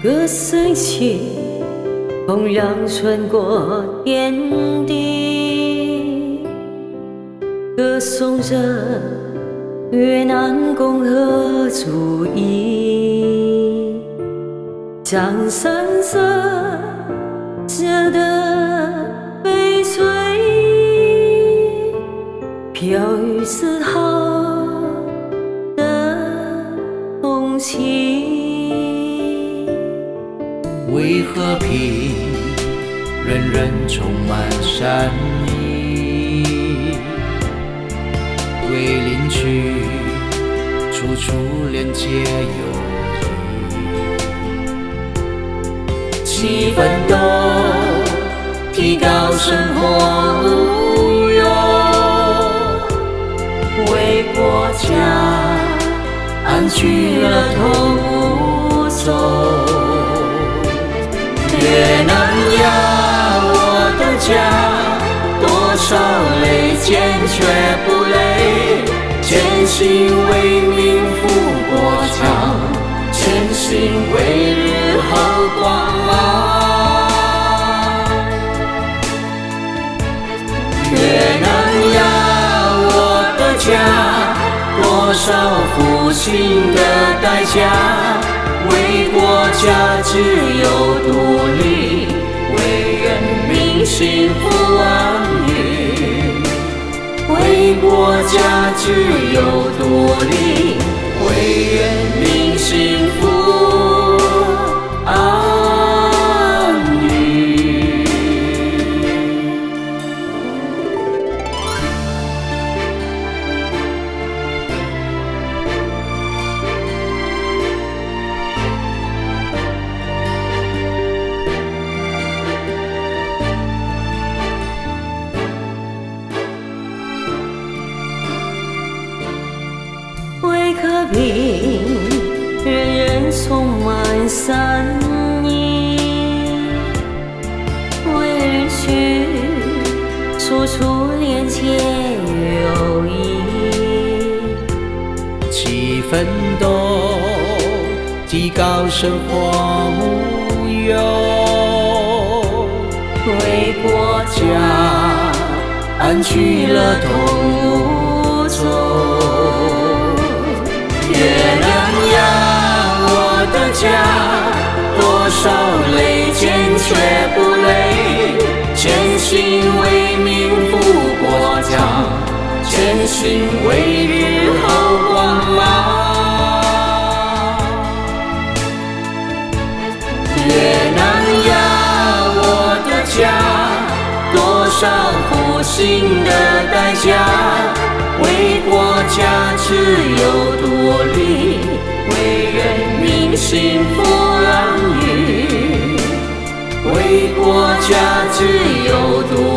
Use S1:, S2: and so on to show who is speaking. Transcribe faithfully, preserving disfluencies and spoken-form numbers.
S1: 歌声起，同样穿过天地，歌颂着越南共和主义，江山色着的悲催，飘于自豪的同情。
S2: 为和平，人人充满善意；为邻居，处处连结友谊。七奋斗，提高生活无忧，为国家安居乐同无愁。越南呀，我的家，多少泪坚决不累，坚信为民复国强，坚信为日后光芒。越南呀，我的家，多少复兴的代价，为国家自由独立，为人民幸福安宁。为国家自由独立，为人民幸福安宁。
S1: 和平，人人充满善意；为人群，处处连结友谊。
S2: 七奋斗，提高生活无忧，为国家安居乐同无愁。越南呀，我的家，多少泪坚决不累，坚信为民复国强，坚信为日后光芒。越南呀，我的家，多少复兴的代价，为国家自由独立，为人民幸福安宁。为国家自由独